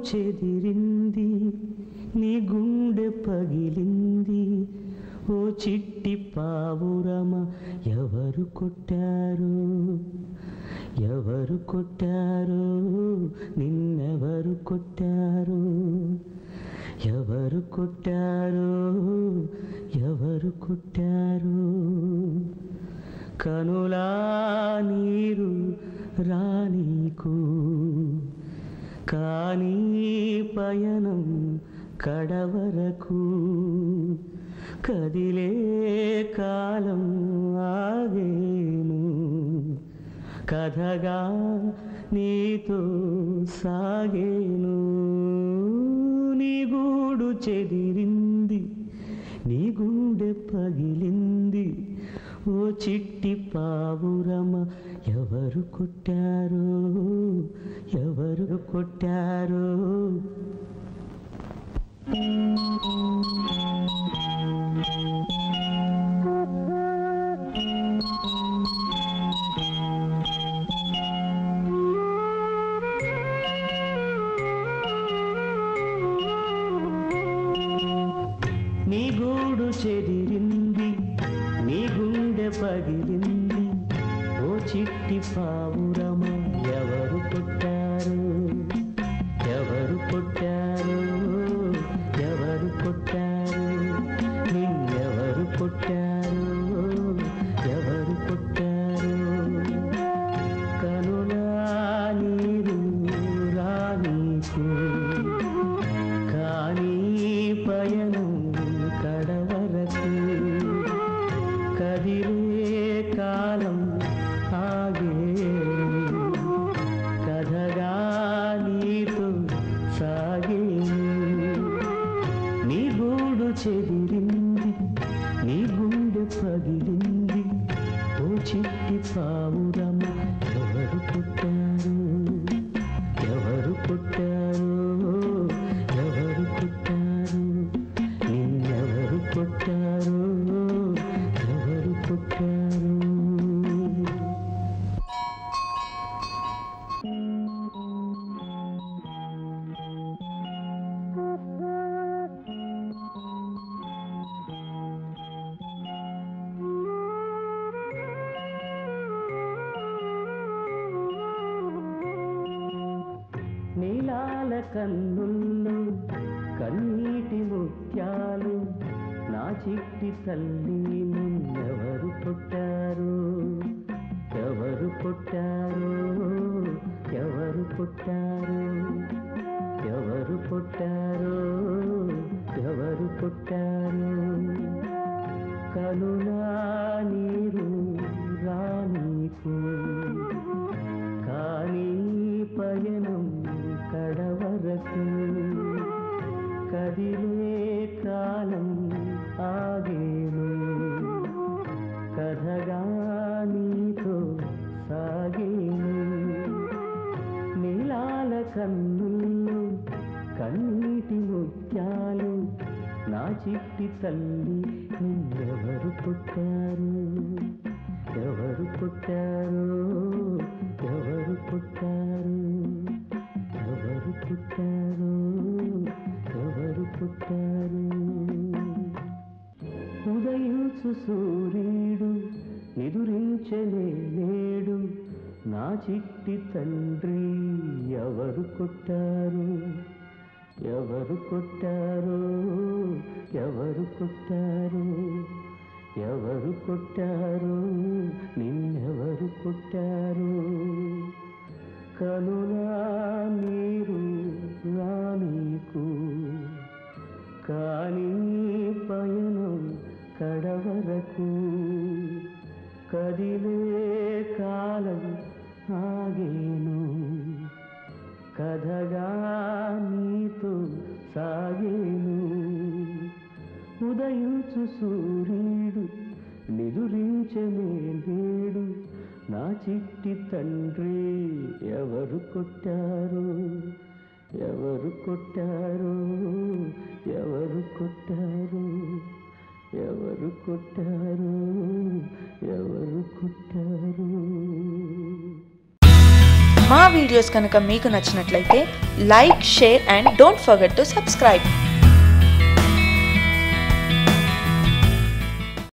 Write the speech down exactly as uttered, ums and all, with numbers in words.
చెదిరింది నీ గుండె పగిలింది ఓ చిట్టి పావురమ ఎవరు కొట్టారు ఎవరు కొట్టారు నిన్నెవరు కొట్టారు ఎవరు కొట్టారు ఎవరు కొట్టారు కనులా నీరు రానీకు కానీ పయనం కడవరకు కదిలే కాలం ఆగేను కథగా నీతో సాగేను నీ గూడు చెదిరింది నీ గుండె పగిలింది ఓ చిట్టి పావురమ ఎవరు కొట్టారు ఎవరు కొట్టారు నీ గూడు చెదిరింది నీ గుండె పగిలింది ఓ చిట్టి పావురమ ఎవరు కొట్టారు ఎవరు కొట్టారు ఎవరు కొట్టారు నిన్నెవరు కొట్టారు ఎవరు కొట్టారు కనులా నీరు రానీకు కానీ పయనం కడవరకు కదిలే కాలం ఆగే కథగా నీతో సాగే నీ గూడు చెదిరింది నీ గుండె పగిలింది ఓ చిట్టి పావురమ ఎవరు కొట్టారు ఎవరు కొట్టారు ఎవరు కొట్టారు నిన్నెవరు కొట్టారు ఎవరు కొట్టారు నీలాల కన్నుల్లో కన్నీటి ముత్యాలు నా చిట్టి తల్లి నిన్నెవరు కొట్టారు ఎవరు కొట్టారు ఎవరు కొట్టారు ఎవరు కొట్టారు ఎవరు కొట్టారు కనులా నీరు రానీకు కానీ పయనం కడవరకు కదిలే కాలం ఆగేను కథగా నీతో సాగేను నీలాల కన్నుల్లో కన్నీటి ముత్యాలు నా చిట్టి తల్లి నిన్నెవరు కొట్టారు ఎవరు కొట్టారు ఎవరు కొట్టారు ఎవరు కొట్టారు ఎవరు కొట్టారు ఉదయించు సూర్యుడు నిదురించలే లేడు నా చిట్టి తండ్రి ఎవరు కొట్టారు ఎవరు కొట్టారు ఎవరు కొట్టారు ఎవరు కొట్టారు నిన్నెవరు కొట్టారు కనులా నీరు రానీకు కానీ పయనం కడవరకు కదిలే కాలం ఆగేను కథగా నీతో సాగేను ఉదయించు సూర్యుడు నిదురించలే లేడు నా చిట్టి తండ్రి ఎవరు కొట్టారు ఎవరు కొట్టారు ఎవరు కొట్టారు ఎవరు కొట్టారు ఎవరు కొట్టారు మా వీడియోస్ కనుక మీకు నచ్చినట్లయితే like, share and don't forget to subscribe.